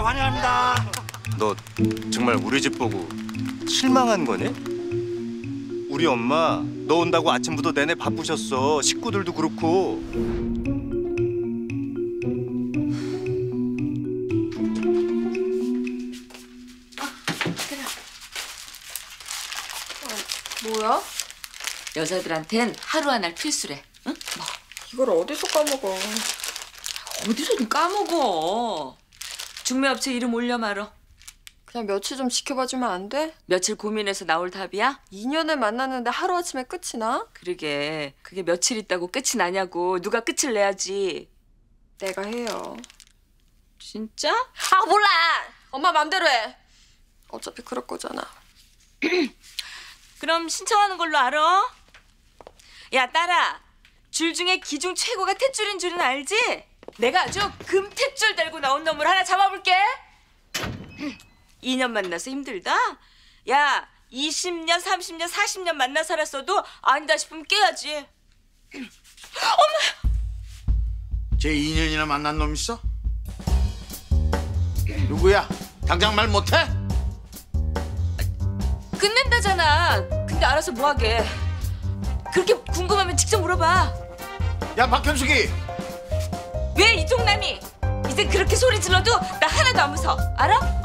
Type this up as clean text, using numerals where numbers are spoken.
환영합니다. 너 정말 우리 집 보고 실망한 거네? 우리 엄마 너 온다고 아침부터 내내 바쁘셨어. 식구들도 그렇고. 뭐야? 여자들한텐 하루 하나 필수래. 응? 뭐 이걸 어디서 까먹어? 어디서든 까먹어. 중매업체 이름 올려 말어. 그냥 며칠 좀 지켜봐주면 안 돼? 며칠 고민해서 나올 답이야? 2년을 만났는데 하루아침에 끝이 나? 그러게 그게 며칠 있다고 끝이 나냐고. 누가 끝을 내야지. 내가 해요. 진짜? 아 몰라! 엄마 맘대로 해. 어차피 그럴 거잖아. 그럼 신청하는 걸로 알아? 야 딸아, 줄 중에 기중 최고가 탯줄인 줄은 알지? 내가 아주 금탯줄 달고 나온 놈을 하나 잡아볼게. 2년 만나서 힘들다? 야 20년, 30년, 40년 만나 살았어도 아니다 싶으면 깨야지. 쟤 2년이나 만난 놈 있어? 누구야? 당장 말 못해? 끝낸다잖아. 근데 알아서 뭐하게. 그렇게 궁금하면 직접 물어봐. 야 박현숙이! 왜 이종남이? 이제 그렇게 소리 질러도 나 하나도 안 무서워. 알아?